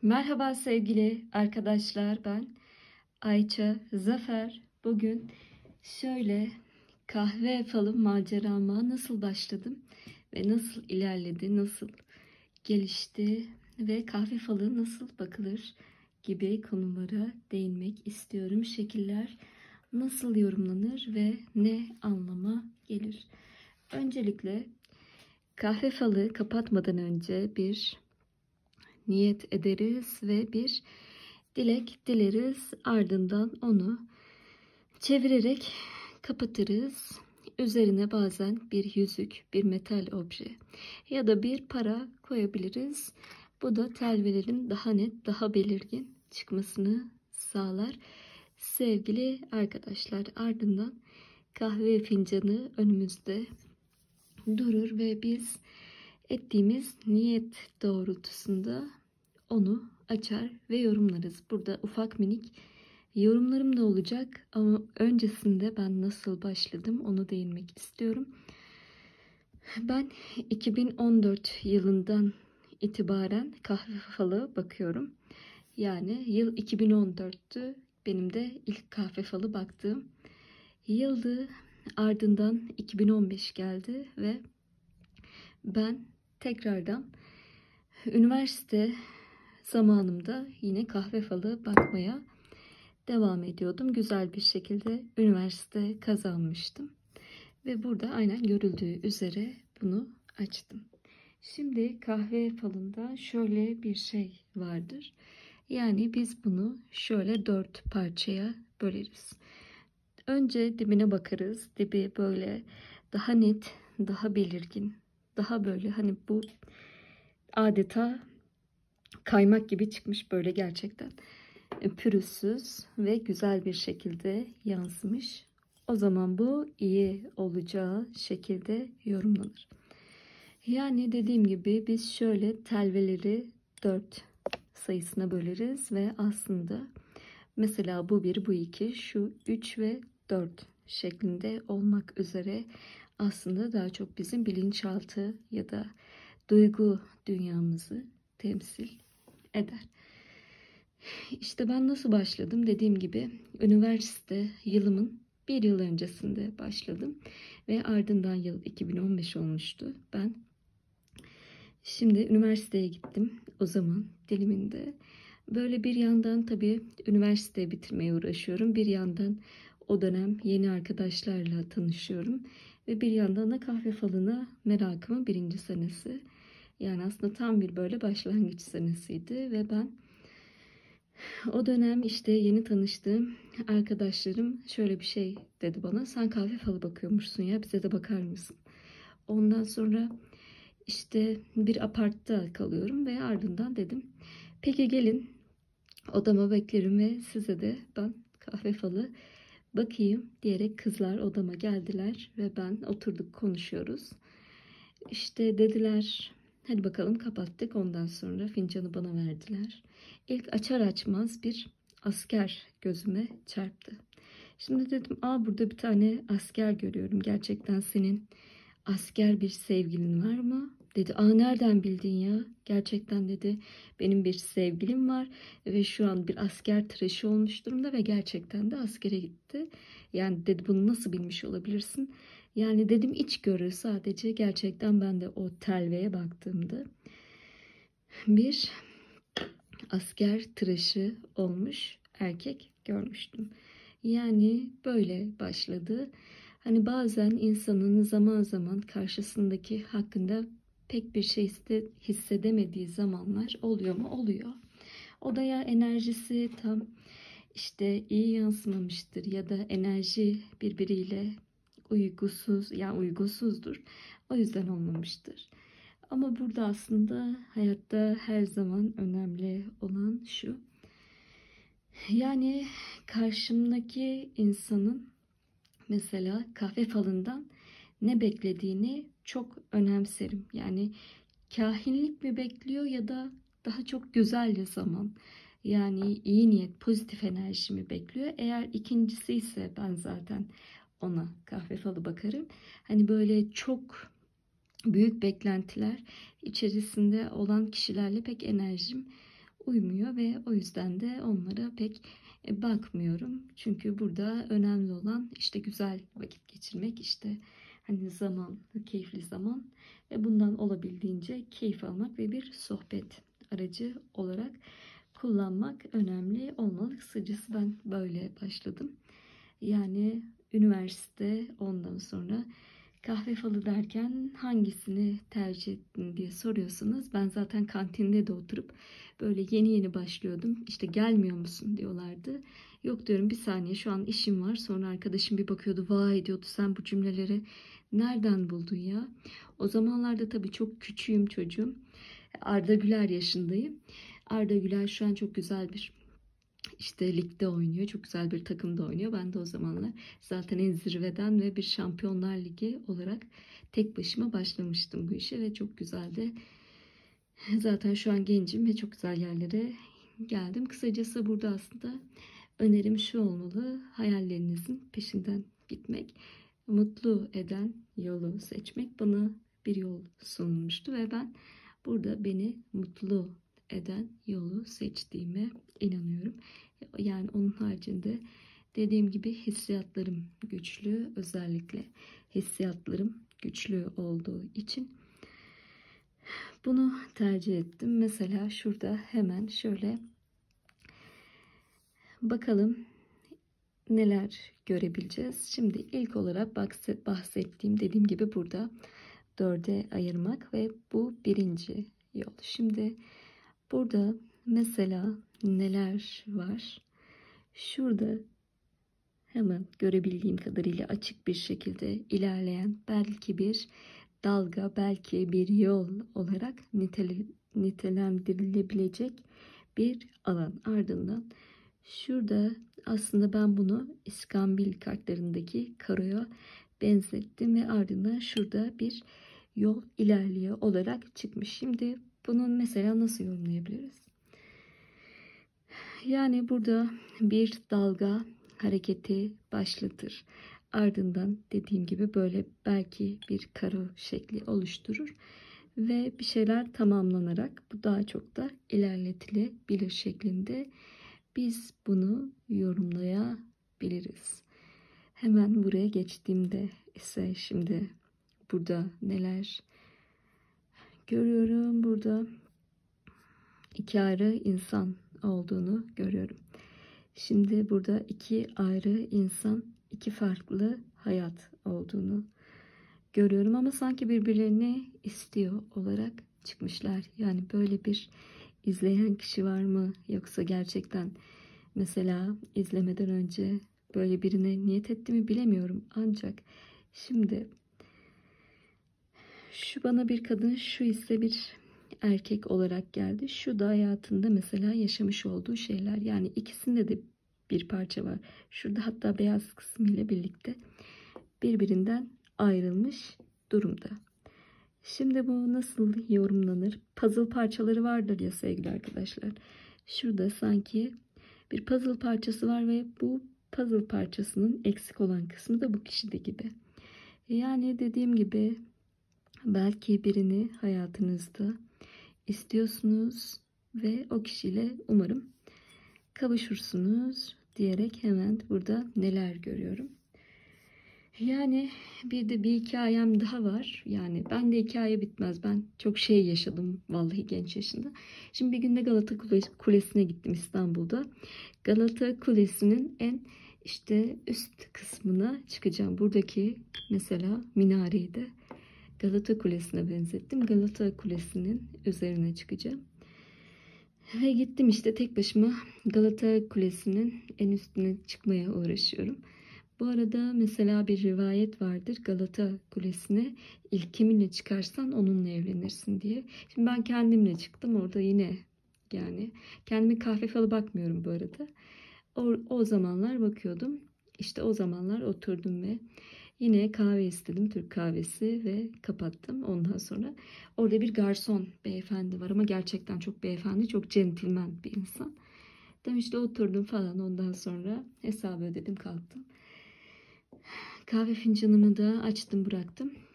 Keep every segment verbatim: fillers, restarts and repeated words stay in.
Merhaba sevgili arkadaşlar, ben Ayça Zafer. Bugün şöyle kahve falı macerama nasıl başladım ve nasıl ilerledi, nasıl gelişti ve kahve falı nasıl bakılır gibi konulara değinmek istiyorum. Şekiller nasıl yorumlanır ve ne anlama gelir? Öncelikle kahve falı kapatmadan önce bir niyet ederiz ve bir dilek dileriz. Ardından onu çevirerek kapatırız. Üzerine bazen bir yüzük, bir metal obje ya da bir para koyabiliriz. Bu da telvelerin daha net, daha belirgin çıkmasını sağlar. Sevgili arkadaşlar, ardından kahve fincanı önümüzde durur ve biz ettiğimiz niyet doğrultusunda onu açar ve yorumlarız. Burada ufak minik yorumlarım da olacak ama öncesinde ben nasıl başladım onu değinmek istiyorum. Ben iki bin on dört yılından itibaren kahve falı bakıyorum. Yani yıl iki bin on dörttü benim de ilk kahve falı baktığım yıldı. Ardından iki bin on beş geldi ve ben tekrardan üniversite zamanımda yine kahve falı bakmaya devam ediyordum. Güzel bir şekilde üniversite kazanmıştım. Ve burada aynen görüldüğü üzere bunu açtım. Şimdi kahve falında şöyle bir şey vardır. Yani biz bunu şöyle dört parçaya böleriz. Önce dibine bakarız. Dibi böyle daha net, daha belirgin, daha böyle hani bu adeta kaymak gibi çıkmış böyle gerçekten. Pürüzsüz ve güzel bir şekilde yansımış. O zaman bu iyi olacağı şekilde yorumlanır. Yani dediğim gibi biz şöyle telveleri dört sayısına böleriz ve aslında mesela bu bir, bu iki, şu üç ve dört şeklinde olmak üzere aslında daha çok bizim bilinçaltı ya da duygu dünyamızı temsil eder. İşte ben nasıl başladım? Dediğim gibi üniversite yılımın bir yıl öncesinde başladım ve ardından yıl iki bin on beş olmuştu. Ben şimdi üniversiteye gittim o zaman diliminde. Böyle bir yandan tabii üniversite bitirmeye uğraşıyorum. Bir yandan o dönem yeni arkadaşlarla tanışıyorum. Ve bir yandan da kahve falına merakımın birinci senesi. Yani aslında tam bir böyle başlangıç senesiydi ve ben o dönem işte yeni tanıştığım arkadaşlarım şöyle bir şey dedi bana. Sen kahve falı bakıyormuşsun ya, bize de bakar mısın? Ondan sonra işte bir apartta kalıyorum ve ardından dedim peki gelin odama beklerim ve size de ben kahve falı bakayım diyerek kızlar odama geldiler ve ben oturduk konuşuyoruz. İşte dediler hadi bakalım, kapattık. Ondan sonra fincanı bana verdiler. İlk açar açmaz bir asker gözüme çarptı. Şimdi dedim aa, burada bir tane asker görüyorum. Gerçekten senin asker bir sevgilin var mı? Dedi aa, nereden bildin ya? Gerçekten dedi benim bir sevgilim var ve şu an bir asker tıraşı olmuş durumda ve gerçekten de askere gitti. Yani dedi bunu nasıl bilmiş olabilirsin? Yani dedim içgörü sadece, gerçekten ben de o telveye baktığımda bir asker tıraşı olmuş erkek görmüştüm. Yani böyle başladı. Hani bazen insanın zaman zaman karşısındaki hakkında pek bir şey hissedemediği zamanlar oluyor mu? Oluyor. O da ya enerjisi tam işte iyi yansımamıştır ya da enerji birbiriyle uygusuz, ya yani uygusuzdur. O yüzden olmamıştır. Ama burada aslında hayatta her zaman önemli olan şu. Yani karşımdaki insanın mesela kahve falından ne beklediğini çok önemserim. Yani kahinlik mi bekliyor ya da daha çok güzel bir zaman. Yani iyi niyet, pozitif enerji mi bekliyor? Eğer ikincisi ise ben zaten ona kahve falı bakarım. Hani böyle çok büyük beklentiler içerisinde olan kişilerle pek enerjim uymuyor ve o yüzden de onlara pek e, bakmıyorum. Çünkü burada önemli olan işte güzel vakit geçirmek, işte hani zaman, keyifli zaman ve bundan olabildiğince keyif almak ve bir sohbet aracı olarak kullanmak önemli olmalı. Kısacası ben böyle başladım. Yani üniversite, ondan sonra kahve falı derken hangisini tercih ettin diye soruyorsunuz. Ben zaten kantinde de oturup böyle yeni yeni başlıyordum. İşte gelmiyor musun diyorlardı. Yok diyorum, bir saniye şu an işim var. Sonra arkadaşım bir bakıyordu, vay diyordu, sen bu cümleleri nereden buldun ya? O zamanlarda tabii çok küçüğüm, çocuğum. Arda Güler yaşındayım. Arda Güler şu an çok güzel bir işte ligde oynuyor. Çok güzel bir takımda oynuyor. Ben de o zamanlar zaten en zirveden ve bir Şampiyonlar Ligi olarak tek başıma başlamıştım bu işe ve çok güzeldi. Zaten şu an gencim ve çok güzel yerlere geldim. Kısacası burada aslında önerim şu olmalı: hayallerinizin peşinden gitmek, mutlu eden yolu seçmek. Bana bir yol sunulmuştu ve ben burada beni mutlu eden yolu seçtiğime inanıyorum. Yani onun haricinde dediğim gibi hissiyatlarım güçlü, özellikle hissiyatlarım güçlü olduğu için bunu tercih ettim. Mesela şurada hemen şöyle bakalım neler görebileceğiz. Şimdi ilk olarak bahsettiğim, dediğim gibi burada dörde ayırmak ve bu birinci yol. Şimdi burada mesela neler var? Şurada hemen görebildiğim kadarıyla açık bir şekilde ilerleyen belki bir dalga, belki bir yol olarak nitelendirilebilecek bir alan. Ardından şurada aslında ben bunu iskambil kartlarındaki karoya benzettim ve ardından şurada bir yol ilerliyor olarak çıkmış. Şimdi bunun mesela nasıl yorumlayabiliriz? Yani burada bir dalga hareketi başlatır. Ardından dediğim gibi böyle belki bir karo şekli oluşturur ve bir şeyler tamamlanarak bu daha çok da ilerletilebilir şeklinde biz bunu yorumlayabiliriz. Hemen buraya geçtiğimde ise şimdi burada neler görüyorum? Burada iki ayrı insan olduğunu görüyorum. Şimdi burada iki ayrı insan, iki farklı hayat olduğunu görüyorum ama sanki birbirlerini istiyor olarak çıkmışlar. Yani böyle bir izleyen kişi var mı? Yoksa gerçekten mesela izlemeden önce böyle birine niyet etti mi bilemiyorum. Ancak şimdi şu bana bir kadın, şu ise bir erkek olarak geldi. Şu da hayatında mesela yaşamış olduğu şeyler. Yani ikisinde de bir parça var. Şurada hatta beyaz kısmı ile birlikte birbirinden ayrılmış durumda. Şimdi bu nasıl yorumlanır? Puzzle parçaları vardır ya sevgili arkadaşlar. Şurada sanki bir puzzle parçası var ve bu puzzle parçasının eksik olan kısmı da bu kişide gibi. Yani dediğim gibi belki birini hayatınızda istiyorsunuz ve o kişiyle umarım kavuşursunuz diyerek hemen burada neler görüyorum. Yani bir de bir hikayem daha var. Yani ben de hikaye bitmez. Ben çok şey yaşadım vallahi genç yaşında. Şimdi bir günde Galata Kulesi'ne gittim İstanbul'da. Galata Kulesi'nin en işte üst kısmına çıkacağım. Buradaki mesela minareyi de Galata Kulesi'ne benzettim. Galata Kulesi'nin üzerine çıkacağım. Ve gittim işte tek başıma Galata Kulesi'nin en üstüne çıkmaya uğraşıyorum. Bu arada mesela bir rivayet vardır, Galata Kulesi'ne ilk kiminle çıkarsan onunla evlenirsin diye. Şimdi ben kendimle çıktım orada yine, yani kendime kahve falı bakmıyorum bu arada. O, o zamanlar bakıyordum. İşte o zamanlar oturdum ve yine kahve istedim, Türk kahvesi, ve kapattım. Ondan sonra orada bir garson beyefendi var ama gerçekten çok beyefendi, çok centilmen bir insan. Tam işte oturdum falan, ondan sonra hesabı ödedim, kalktım. Kahve fincanımı da açtım, bıraktım.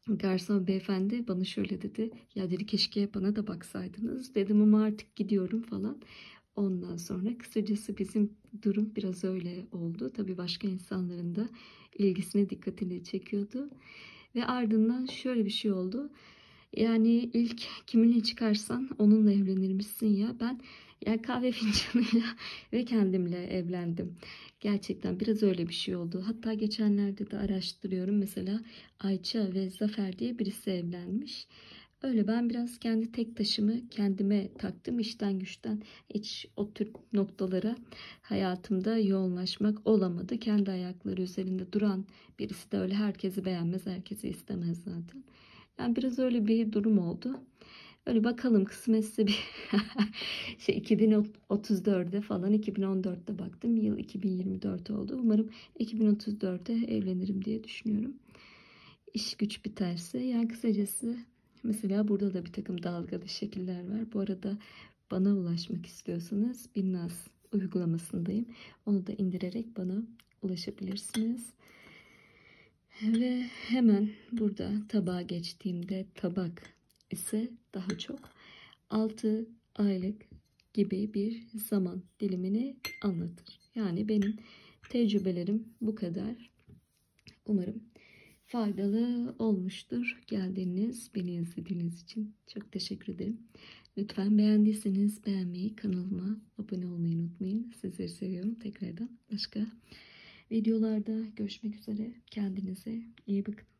Garson beyefendi bana şöyle dedi. Ya dedi keşke bana da baksaydınız. Dedim ama artık gidiyorum falan. Ondan sonra kısacası bizim durum biraz öyle oldu. Tabii başka insanların da ilgisini, dikkatini çekiyordu. Ve ardından şöyle bir şey oldu. Yani ilk kiminle çıkarsan onunla evlenirmişsin ya. Ben yani kahve fincanıyla ve kendimle evlendim. Gerçekten biraz öyle bir şey oldu. Hatta geçenlerde de araştırıyorum. Mesela Ayça ve Zafer diye birisi evlenmiş. Öyle ben biraz kendi tek taşımı kendime taktım. İşten güçten hiç o tür noktalara hayatımda yoğunlaşmak olamadı. Kendi ayakları üzerinde duran birisi de öyle herkesi beğenmez, herkesi istemez zaten. Yani biraz öyle bir durum oldu. Öyle bakalım kısmetse bir şey iki bin otuz dörde falan iki bin on dörtte baktım. Yıl iki bin yirmi dört oldu. Umarım iki bin otuz dörde evlenirim diye düşünüyorum. İş güç biterse yani kısacası mesela burada da bir takım dalgalı şekiller var. Bu arada bana ulaşmak istiyorsanız Binnaz uygulamasındayım. Onu da indirerek bana ulaşabilirsiniz. Ve hemen burada tabağa geçtiğimde tabak ise daha çok altı aylık gibi bir zaman dilimini anlatır. Yani benim tecrübelerim bu kadar. Umarım faydalı olmuştur. Geldiğiniz, beni izlediğiniz için çok teşekkür ederim. Lütfen beğendiyseniz beğenmeyi, kanalıma abone olmayı unutmayın. Sizleri seviyorum. Tekrardan başka videolarda görüşmek üzere. Kendinize iyi bakın.